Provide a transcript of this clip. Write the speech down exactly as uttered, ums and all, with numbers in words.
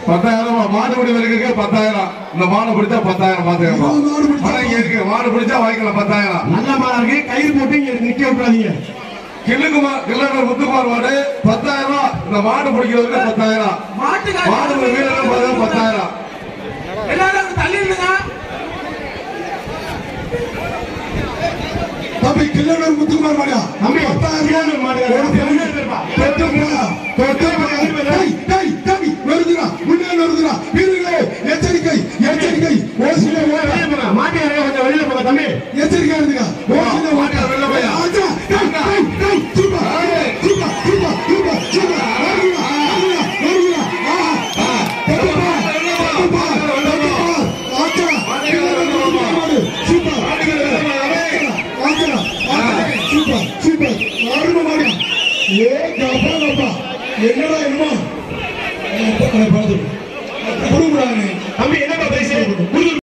பத்தாயிரம் மாடு பிடி வரைக்கும் பத்தாயிரம். இந்த மாடு பிடிச்சா பத்தாயிரம் பாத்துக்கலாம். இருக்கு மாடு பிடிச்சா வாங்கிக்கலாம் பத்தாயிரம். நல்ல மாடா இருக்கு. கயிறு போட்டு இங்க நிக்க விட்டுறாதீங்க. கிள்ளுக்குமார் கிள்ளர் முத்துக்குமார் மாடு பத்தாயிரம் ரூபாய். இந்த மாடு பிடிக்கிறதுக்கு பத்தாயிரம். மாடு வீரர்கள் பத்தாயிரம். எல்லாரும் தள்ளி இருங்க. தம்பி கிள்ளர் முத்துக்குமார் மாடா தம்பி பத்தாயிரம் மாடு வருதுரா முன்னே வருதுரா வீரர்களே எச்சரிக்கை எச்சரிக்கை ஓசில மாட்டியாரே கொஞ்சம் வெளியில போங்க தம்பி எச்சரிக்கை இருந்துங்க ஓசில மாட்டியார வெளியில போய் ஆச்சா டேய் டேய் டேய் சுபா சுபா சுபா சுபா சுபா வருதுரா வருதுரா ஆ சுபா ஆச்சா சுபா ஆச்சா சுபா சுபா ஆறுமா மாடி ஏ கபா கபா என்னடா என்னமா தம்பி